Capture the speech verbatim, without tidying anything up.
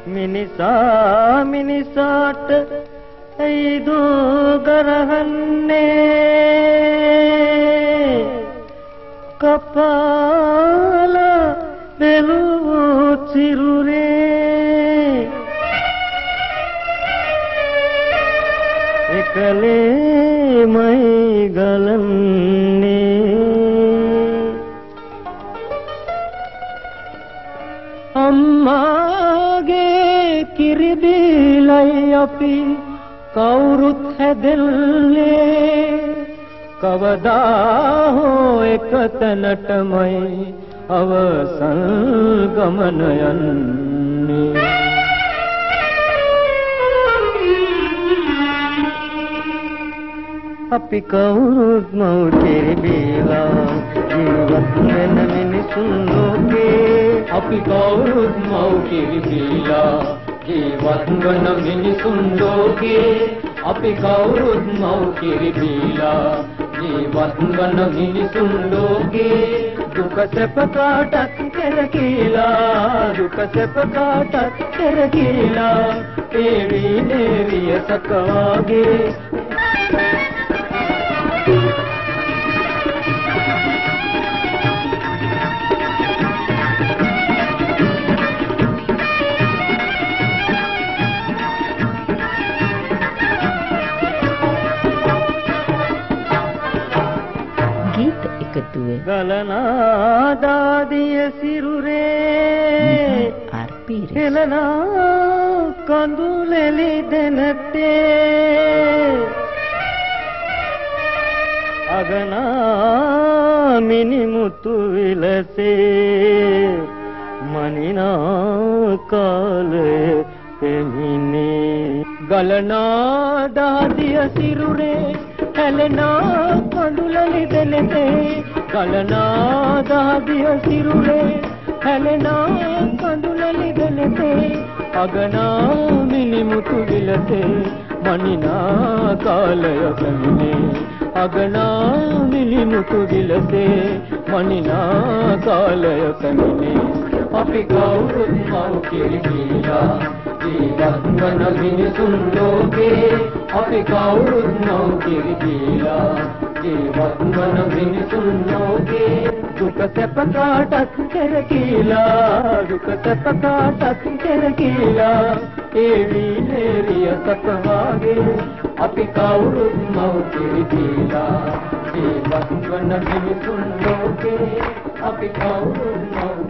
මිනිසා මිනිසාට ඇයිදු ගරහන්නේ කපාල බැලූ සිරුරේ එකලේමයි ගලන්නේ අම්මාගේ කිරි බීලයි අපි කවුරුත් හැදෙන්නේ කවදා හෝ එක තැනටමයි අවසන් ගමන යන්නේ අපි කවුරුත් මව් කිරි බීලා ජීවත් වෙන මිනිසුන් ලෝකේ අපි කවුරුත් මව් කිරි බීලා ජීවත් වන මිනිසුන් ලෝකේ අපි කවුරුත් මව් කිරි බීලා ජීවත් වන මිනිසුන් ලෝකේ දුක සැප කාටත් කෙරකිලා දුක සැප කාටත් කෙරකිලා ඒවි දේවිය සකවාගේ ගලනා දාදිය සිරුරේ හෙලනා කඳුලෙලි දෙනටේ අගනා මිනිමුතු විලසේ මනිනා කාලය පෙමිනේ ගලනා දාදිය සිරුරේ හෙලනා කඳුලෙලි දෙනටේ ගලනා දාදිය සිරුරේ හැලෙනා කඳුලලි දෙලෙතේ අගනා මිනිමුතු විලසේ මනිනා කාලය පැමිණේ අගනා මිනිමුතු විලසේ මනිනා කාලය පැමිණේ අපි කවුරුත් මව් කිරි බීලා ජීවත් වන මිනිසුන් ලෝකේ අපි කවුරුත් මව් කිරි බීලා ජීවත් වන මිනිසුන් ලෝකේ දුක සැප කාටත් කෙරකිලා දුක සැප කාටත් කෙරකිලා ඒවි දේවිය සකවාගේ අපි කවුරුත් මව් කිරි බීලා ජීවත් වන මිනිසුන් ලෝකේ අපි කවුරුත් මව්